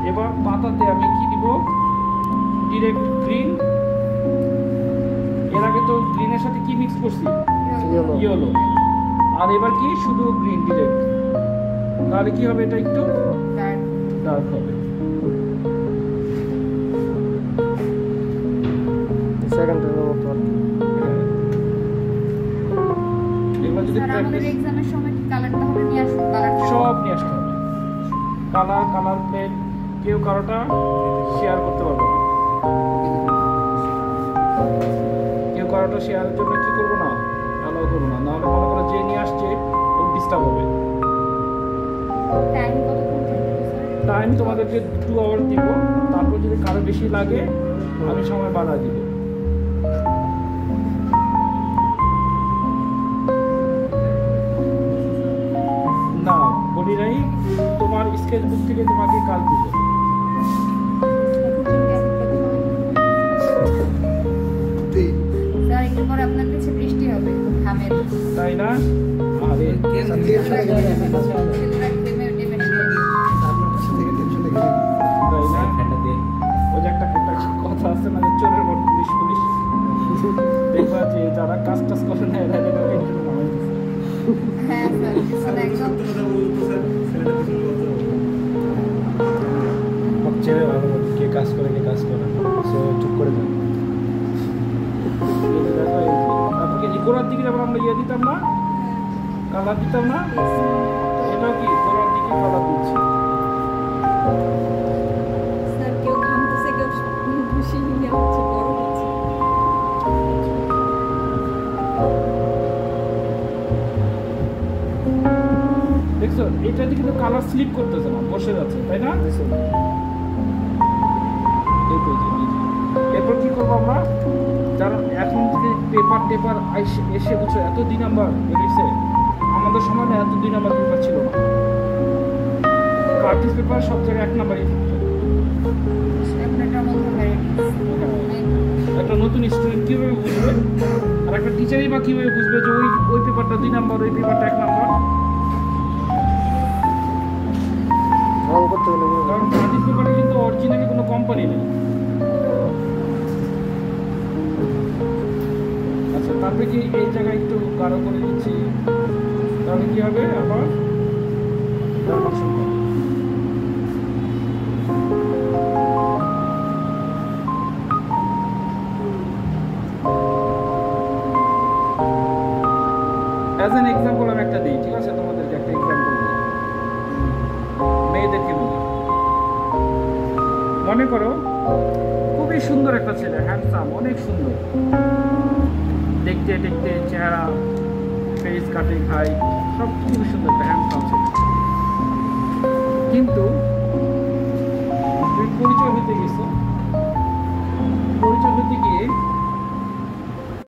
এবার পাতাতে আমি কি দিব, ডিরেক্ট গ্রিন। এর আগে তো গ্রিনের সাথে কি মিক্স করছি, ইয়েলো। আর এবার কি শুধু গ্রিন ডিরেক্ট, তাহলে কি হবে, এটা একটু ডার্ক হবে। সেকেন্ডের মতো আর কি। এবার যদি আমাদের এক্সামের সময় কি কালারটা হবে নিয়ে আসবো, কালারটা সব নিয়ে আসতে হবে, কালার প্লেট, কেউ কারোটা শেয়ার করতে পারবে না, কেউ কারোটা শেয়ারের জন্য কি করবো না, অ্যালাউ করবো না, নাহলে মনে করো যে নিয়ে আসছে ওর ডিস্টার্ব হবে। টাইম কতক্ষণ থাকবে স্যার? টাইম তোমাদেরকে 2 আওয়ার দিব, তারপর যদি কারো বেশি লাগে আমি সময় বাড়া দিব। না বলি নাই, তোমার স্কেচ বুক থেকে তোমাকে কাজ দিব। স্যার একটু পরে আপনার কাছে বৃষ্টি হবে, থামের তাই না? আরে ছেলেরা ডেমে ডেমে তাই না? ওই যে একটা কথা আছে না, যে চোরের বড় পুলিশ পুলিশ, দেখবা যে যারা কাজ টাজ করে না এরা দেখবা টেনশন নামাই দিচ্ছে। হ্যাঁ স্যার একদম ছেলে ভালো কে কাজ করে কে কাজ করে না, সে চুপ করে দেয়। তারপর কি গোড়ার দিকে যখন আমরা ইয়ে দিতাম না, কালার দিতাম না, এটাও কি গোড়ার দিকে কালার দিচ্ছি। স্যার কেউ ঘামতেছে, কেউ খুশি নিয়ে হচ্ছে, বড় হচ্ছে। দেখছো এটাতে কিন্তু কালার স্লিপ করতেছে না, বসে যাচ্ছে, তাই না? এই তো এই যে। এরপর কি করবো আমরা, যারা এখন থেকে পেপার এসে বুঝছো এত 2 নাম্বার বেরিয়েছে, আমাদের সময় না এত 2 নাম্বার পেপার ছিল না, কার্টিস পেপার সব জায়গায় 1 নাম্বারই থাকতো। আপনারটার মধ্যে ভ্যারাইটিস একটা নতুন স্টুডেন্ট কীভাবে বুঝবে, আর একটা টিচারই বা কীভাবে বুঝবে যে ওই পেপারটা 2 নাম্বার, ওই পেপারটা 1 নাম্বার? রং করতে গেলে কারণ কার্টিস পেপারে কিন্তু অরিজিনালি কোনো কোম্পানি নেই। আচ্ছা তারপরে কি এই জায়গায় একটু গাঢ় করে দিচ্ছি, তাহলে কি হবে আবার ডাইমেনশন হবে। অ্যাজ অ্যান এক্সাম্পল আমি একটা দিই, ঠিক আছে? তোমাদেরকে একটা এক্সাম্পল দিই, মেয়েদেরকে বলি। মনে করো খুবই সুন্দর একটা ছেলে, হ্যান্ডসাম, অনেক সুন্দর দেখতে দেখতে, চেহারা, ফেস, কাটিং, হাই সব খুবই সুন্দর, একটা হ্যান্ডসাম ছেলে। কিন্তু তুমি পরিচয় হতে গেছো, পরিচয় হতে গিয়ে